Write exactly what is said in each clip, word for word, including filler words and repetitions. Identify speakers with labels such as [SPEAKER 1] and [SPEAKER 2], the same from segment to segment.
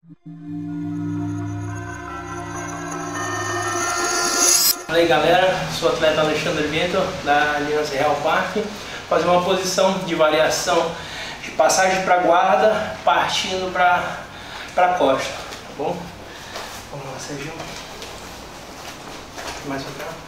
[SPEAKER 1] Fala aí galera, sou o atleta Alexandre Bento da Aliança Real Parque. Fazer uma posição de variação de passagem para guarda, partindo para para costa, tá bom? Vamos lá, Sérgio. Mais pra cá.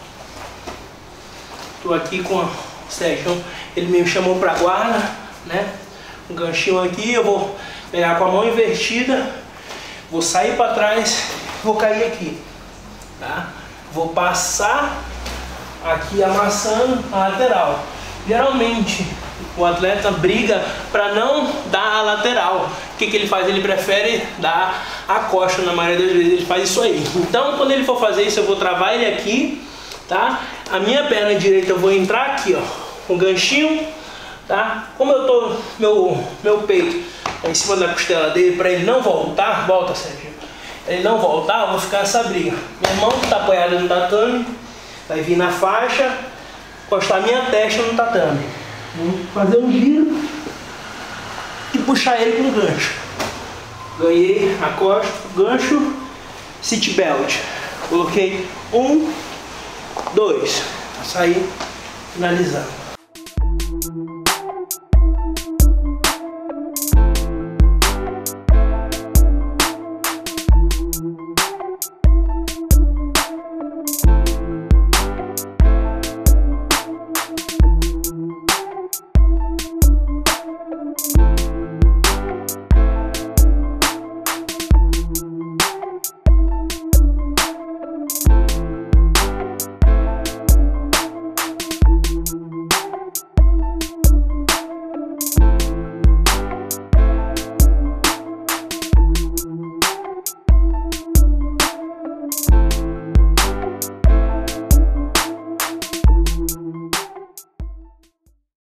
[SPEAKER 1] Tô aqui com o Sérgio, ele me chamou para guarda, né? Um ganchinho aqui, eu vou pegar com a mão invertida, vou sair para trás, vou cair aqui, tá? Vou passar aqui amassando a lateral. Geralmente o atleta briga para não dar a lateral. O que, que ele faz? Ele prefere dar a costa, na maioria das vezes ele faz isso aí. Então quando ele for fazer isso, eu vou travar ele aqui, tá? A minha perna direita eu vou entrar aqui, ó, um ganchinho, tá? Como eu tô, meu, meu peito tá em cima da costela dele, para ele não voltar, volta, Sérgio. Ele não voltar, eu vou ficar essa briga. Minha mão está apoiada no tatame, vai vir na faixa, encostar minha testa no tatame. Vou fazer um giro e puxar ele com o gancho. Ganhei a costa, gancho, seat belt. Coloquei um, dois, sair finalizando.